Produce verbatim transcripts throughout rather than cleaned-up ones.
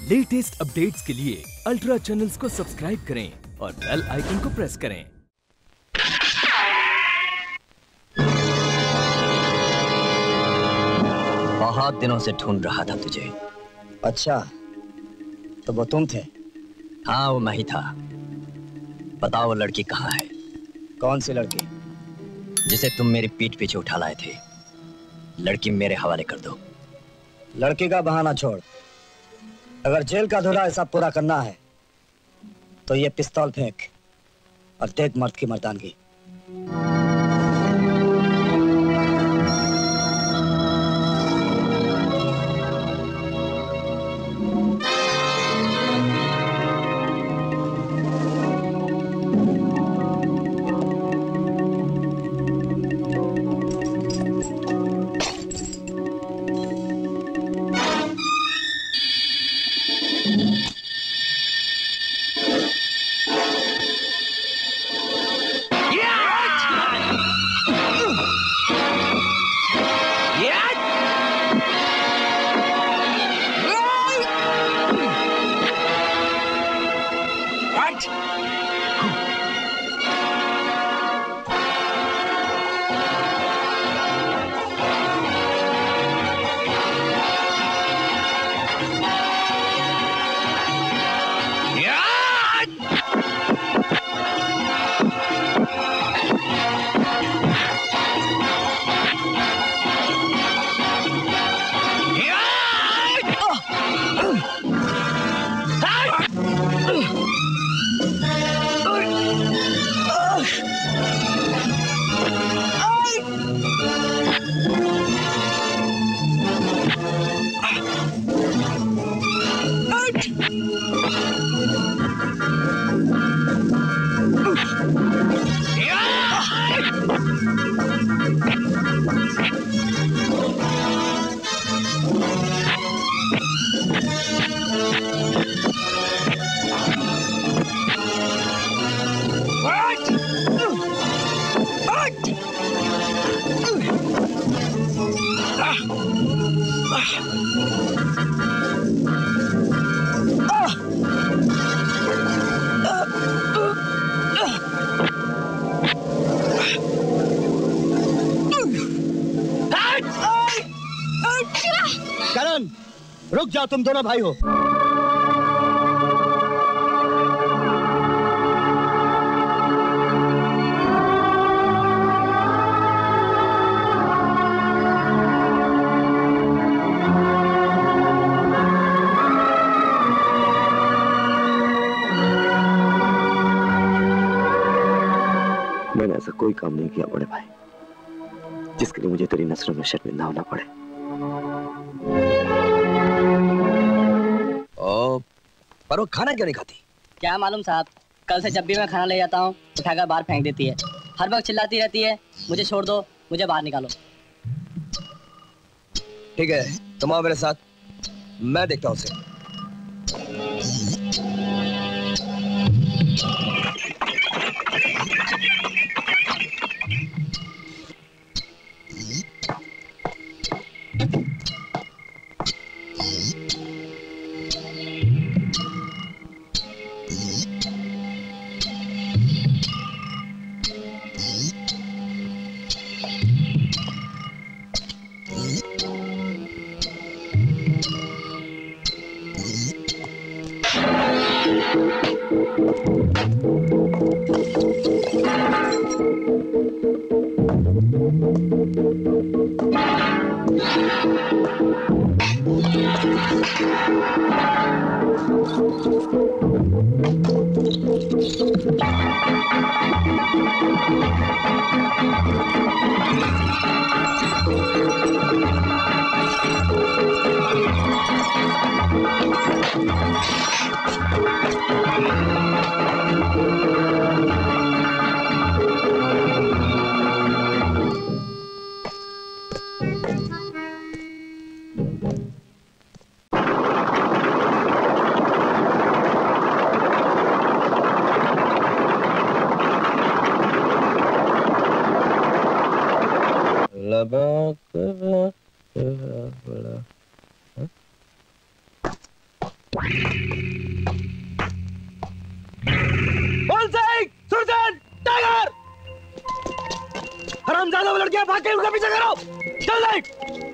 Latest updates के लिए ultra channels को सब्सक्राइब करें और बेल आइकन को प्रेस करें। बहुत दिनों से ढूंढ रहा था तुझे। अच्छा, तो वो तुम थे? हाँ, वो मैं ही था। बताओ वो लड़की कहाँ है? कौन सी लड़की? जिसे तुम मेरी पीठ पीछे उठा लाए थे। लड़की मेरे हवाले कर दो। लड़की का बहाना छोड़। अगर जेल का अधूरा हिसाब पूरा करना है तो ये पिस्तौल फेंक और देख मर्द की मर्दानगी। करण, रुक जाओ, तुम दोनों भाई हो। मैंने ऐसा कोई काम नहीं किया बड़े भाई जिसके लिए मुझे तेरी नजरों में शर्मिंदा होना पड़े। ओ, पर वो खाना क्यों नहीं खाती? क्या मालूम साहब, कल से जब भी मैं खाना ले जाता हूँ उठाकर बाहर फेंक देती है। हर वक्त चिल्लाती रहती है, मुझे छोड़ दो, मुझे बाहर निकालो। ठीक है, तुम आओ मेरे साथ, मैं देखता हूँ उसे। सुरजन, टाइगर! हरामजादा वो लड़कियां भाग के उनका पीछा करो! जल्दी!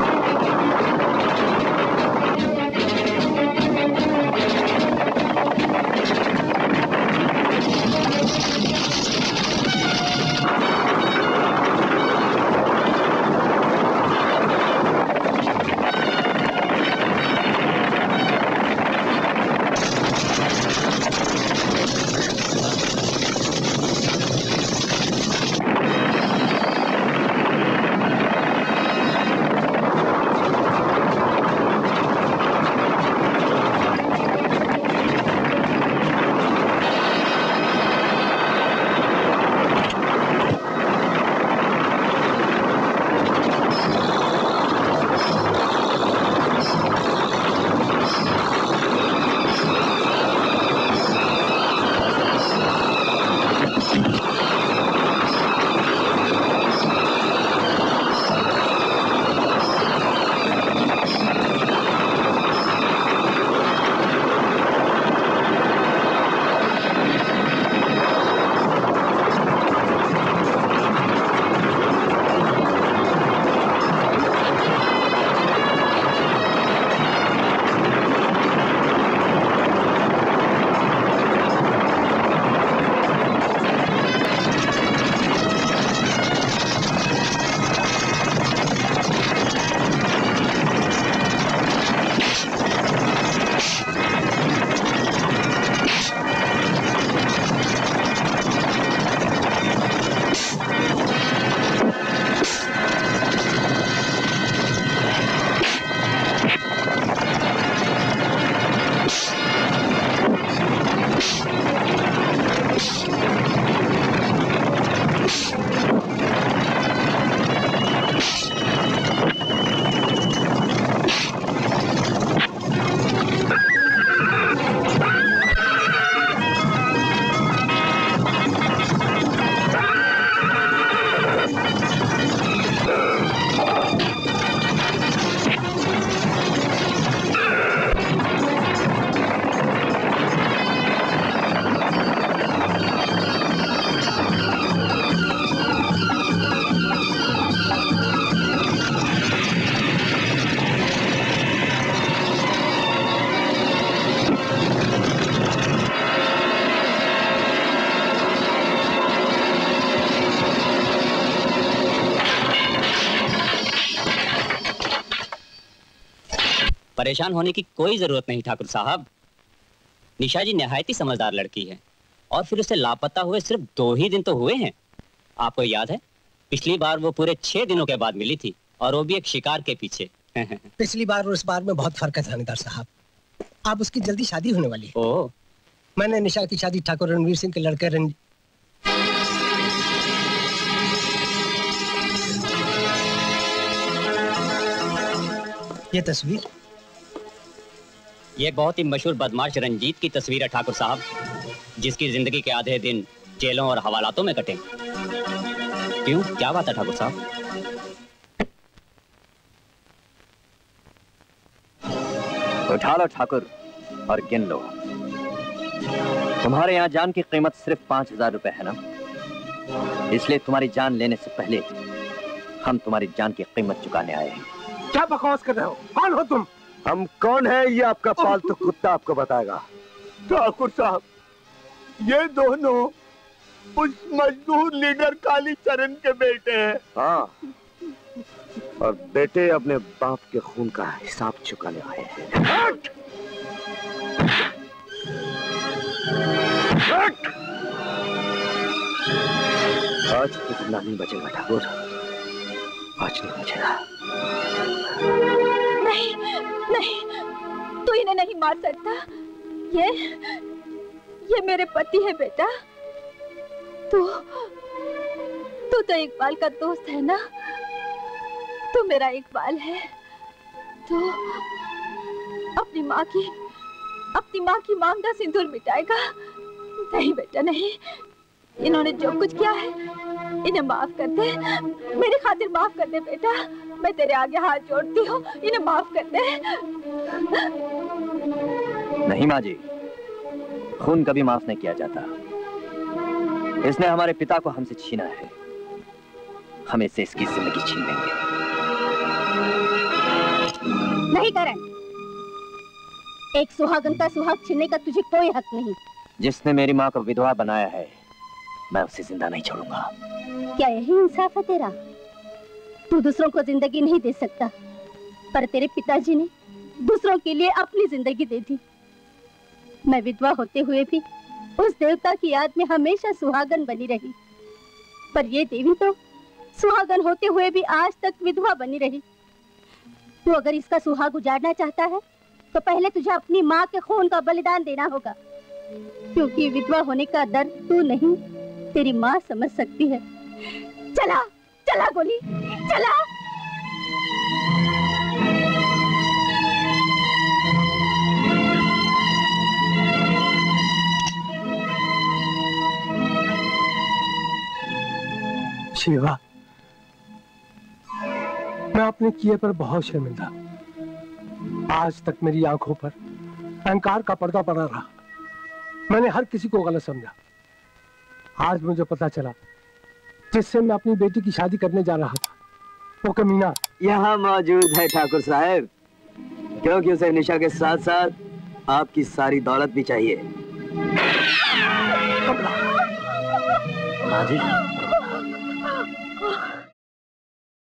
परेशान होने की कोई जरूरत नहीं ठाकुर साहब। निशा जी निहायत ही समझदार लड़की है और फिर उसे लापता हुए सिर्फ दो ही दिन तो हुए हैं। आपको याद है पिछली बार वो पूरे छह दिनों के बाद मिली थी और वो भी एक शिकार के पीछे। पिछली बार और इस बार में बहुत फर्क है थानेदार साहब। आप उसकी जल्दी शादी होने वाली है। ओ मैंने निशा की शादी ठाकुर रणवीर सिंह के लड़के रंज ये तस्वीर ये बहुत ही मशहूर बदमाश रंजीत की तस्वीर है ठाकुर साहब, जिसकी जिंदगी के आधे दिन जेलों और हवालातों में कटे। क्यों, क्या बात है ठाकुर साहब? उठा लो ठाकुर और गिन लो। तुम्हारे यहाँ जान की कीमत सिर्फ पांच हजार रुपए है ना, इसलिए तुम्हारी जान लेने से पहले हम तुम्हारी जान की कीमत चुकाने आए हैं। क्या बकवास कर रहे हो? कौन हो तुम? हम कौन है ये आपका पालतू कुत्ता आपको बताएगा। ठाकुर साहब, ये दोनों उस मजदूर लीडर काली चरण के बेटे हैं। हाँ, और बेटे अपने बाप के खून का हिसाब चुकाने आए हैं। हट! हट! आज तो जिंदा नहीं बचेगा ठाकुर, आज नहीं बचेगा। नहीं नहीं, तू इन्हें नहीं मार सकता। ये ये मेरे पति है बेटा। तू तू तो इकबाल का दोस्त है ना? तू मेरा इकबाल है। तो अपनी माँ की अपनी माँ की मांग का सिंदूर मिटाएगा? नहीं बेटा नहीं, इन्होंने जो कुछ किया है इन्हें माफ कर दे। मेरी खातिर माफ कर दे बेटा, मैं तेरे आगे हाथ जोड़ती हूँ, इन्हें माफ कर दे। नहीं माँ जी, खून कभी माफ नहीं किया जाता। इसने हमारे पिता को हमसे छीना है, हम इससे इसकी जिंदगी छीन लेंगे। नहीं करण, एक सुहागन का सुहाग छीनने का तुझे कोई हक नहीं। जिसने मेरी माँ को विधवा बनाया है, मैं उसे जिंदा नहीं छोड़ूंगा। क्या यही इंसाफ है तेरा? तू दूसरों को जिंदगी नहीं दे सकता, पर तेरे पिताजी ने दूसरों के लिए अपनी जिंदगी दे दी। मैं विधवा होते हुए भी उस देवता की याद में हमेशा सुहागन बनी रही, पर ये देवी तो सुहागन होते हुए भी आज तक विधवा बनी रही। तू अगर इसका सुहाग उजाड़ना चाहता है तो पहले तुझे अपनी माँ के खून का बलिदान देना होगा, क्योंकि विधवा होने का दर्द तू नहीं, तेरी माँ समझ सकती है। चला चला गोली, चला। शिवा, मैं अपने किए पर बहुत शर्मिंदा। आज तक मेरी आंखों पर अहंकार का पर्दा पड़ा रहा। मैंने हर किसी को गलत समझा। आज मुझे पता चला जिससे मैं अपनी बेटी की शादी करने जा रहा था वो कमीना यहाँ मौजूद है ठाकुर साहब, क्योंकि उसे निशा के साथ साथ आपकी सारी दौलत भी चाहिए। माँ जी,